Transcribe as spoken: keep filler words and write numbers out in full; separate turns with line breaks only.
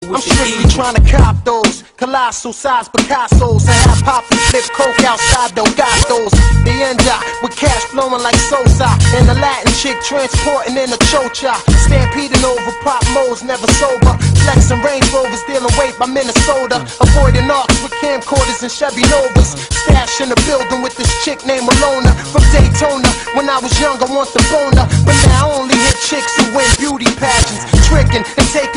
I'm strictly trying to cop those colossal size Picassos and have pop and flip coke outside Delgados. The India with cash flowing like Sosa, and the Latin chick transporting in a chocha. Stampeding over pop modes, never sober. Flexing Range Rovers, dealing weight by Minnesota. Avoiding arcs with camcorders and Chevy Novas. Stash in the building with this chick named Malona from Daytona. When I was young, I want the boner, but now I only hit chicks who win beauty pageants, tricking and taking